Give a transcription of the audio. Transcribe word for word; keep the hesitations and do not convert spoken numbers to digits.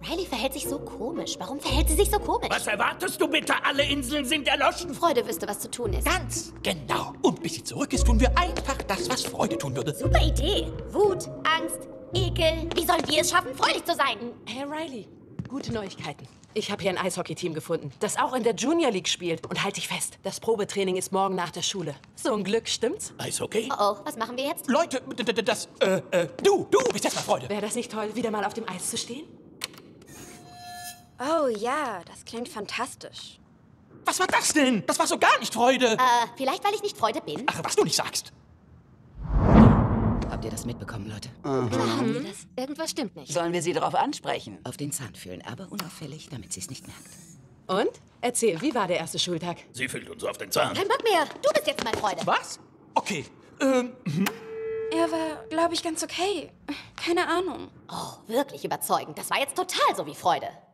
Riley verhält sich so komisch. Warum verhält sie sich so komisch? Was erwartest du bitte? Alle Inseln sind erloschen. Freude wüsste, was zu tun ist. Ganz genau. Und bis sie zurück ist, tun wir einfach das, was Freude tun würde. Super Idee. Wut, Angst, Ekel. Wie sollen wir es schaffen, freudig zu sein? Herr Riley, gute Neuigkeiten. Ich habe hier ein Eishockey-Team gefunden, das auch in der Junior League spielt. Und halt dich fest, das Probetraining ist morgen nach der Schule. So ein Glück, stimmt's? Eishockey? Oh, oh, was machen wir jetzt? Leute, d- d- das, äh, äh, du, du bist jetzt mal Freude. Wäre das nicht toll, wieder mal auf dem Eis zu stehen? Oh ja, das klingt fantastisch. Was war das denn? Das war so gar nicht Freude. Äh, vielleicht, weil ich nicht Freude bin? Ach, was du nicht sagst. Habt ihr das mitbekommen, Leute? Klar haben wir das. Irgendwas stimmt nicht. Sollen wir sie darauf ansprechen? Auf den Zahn fühlen, aber unauffällig, damit sie es nicht merkt. Und? Erzähl, wie war der erste Schultag? Sie füllt uns auf den Zahn. Kein Bock mehr. Du bist jetzt mal Freude. Was? Okay, ähm, Er war, glaube ich, ganz okay. Keine Ahnung. Oh, wirklich überzeugend. Das war jetzt total so wie Freude.